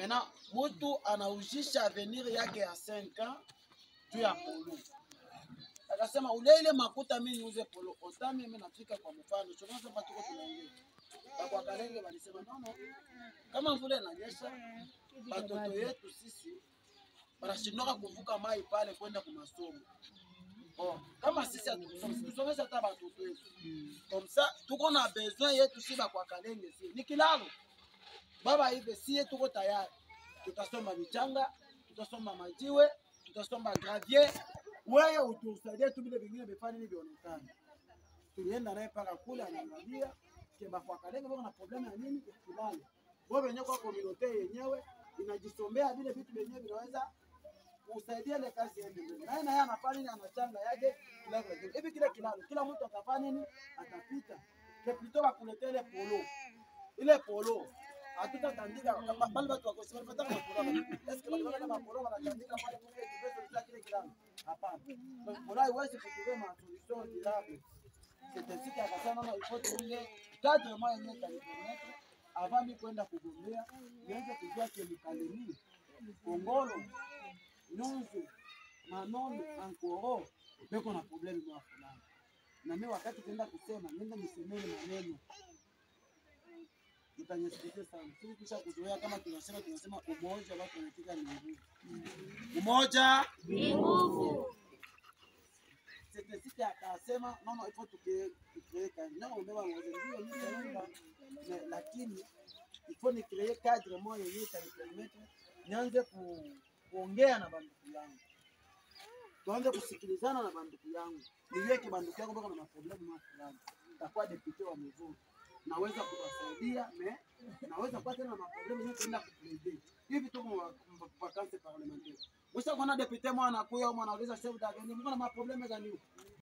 Maintenant, mtu anaujisha avenir yake ya 5 ans juu ya polo. Akasema ule ile makuta mimi niuze polo. Otami mimi nafika kwa mfano. Tunaanza patuko tunaongea. Kwa Kalenge walisema no. Kama mvula inanyesha, watoto yetu sisi wanashindwa kuvuka mai pale kwenda kwa masomo. Kama sisi tusomesha hata watoto wetu. Comme ça, tuko na besoin yetu siba kwa Kalenge si. Ni kilalo. Baba hivi si tuko tayari. Tutasoma michanga, tutasoma majiwe, tutasoma gravier. Wewe utusaidie tu vile vingine vifanye hivi vionekane. Tulienda naye paka kule anaangalia kema kwa Kalenge kuna problema ya nini kilalo. Wewe wenyewe kwa community yenyewe inajisombea vile vitu vyenyewe vinaweza kusaidia ile kazi yake. Na yeye anafanya nini anachanga yake kilalo. Hivi kile kilalo kila mtu atafanya nini atapita. Kepito bakuletea ile polo. Ile polo hatutatandika bali watu wako sema nataka polo. Est-ce que wale polo wanatandika pale kwa kile kile kilalo. Hapana. Polo haiwezi kutuwea solution durable. C'est ainsi qu'à non, il faut trouver 4 mois et demi à permettre avant de kwenda kugombea nianze kujua kemikalini Kongolo Nyonzo Manono Ankoro beko na problème mwa fulani na mimi wakati kwenda kusema nenda nisemeni maneno utanyesikia sana sisi kisha kuzoea kama tunasema umoja watu wanatika ni nguvu umoja ni nguvu. C'était si tu as non il faut créer non on va mais lakini il faut ni créer cadre moja yenyewe itanipermettre nianze kuongea na banduku yangu tuanze kusikilizana na banduku yangu niweke banduku yangu bado na problemu fulani takuwa deputy wa mzuri naweza kuwasaidia naweza kupata tena na problemu yenyewe kwenda kuplaider hivi tu vacances parlementaire. Usha kuna deputy mwana kuya mwana anauliza chef d'agenda mbona ma problème gani?